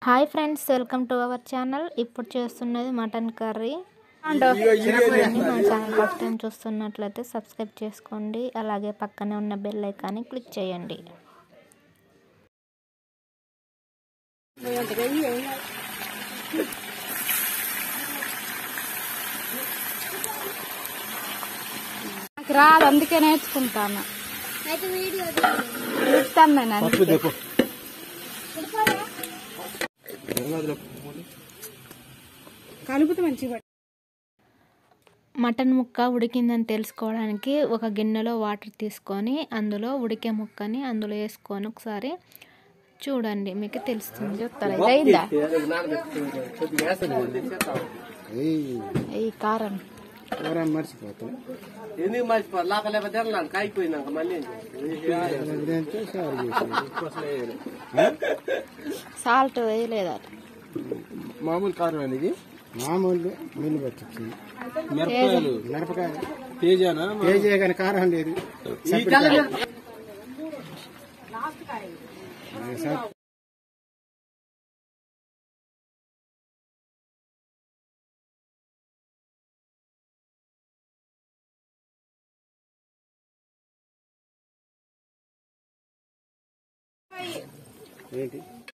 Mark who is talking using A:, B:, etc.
A: Hi friends, welcome to our channel. ఇప్పుడు చేస్తున్నది mutton curry. మన ఛానల్ ఫస్ట్ టైం చూస్తున్నట్లయితే సబ్స్క్రైబ్ చేసుకోండి, అలాగే పక్కనే ఉన్న బెల్ ఐకాన్ని క్లిక్ చేయండి.
B: నాకు రాదు, అందుకే నేర్చుకుంటాను. చూస్తాను నేను. కలుపుతూ మంచిగా.
A: మటన్ ముక్క ఉడికిందని తెలుసుకోవడానికి ఒక గిన్నెలో వాటర్ తీసుకొని అందులో ఉడికే ముక్కని అందులో వేసుకొని ఒకసారి చూడండి, మీకు తెలుస్తుంది. ఈ కారం సాల్ట్ వేయలేదా?
C: మామూలు కారం అనేది
D: మామూలు మిల్లు పట్టించింది. మిరపకాయలు
C: తేజానా
D: తేజే కానీ కారం లేదు. ఏంటి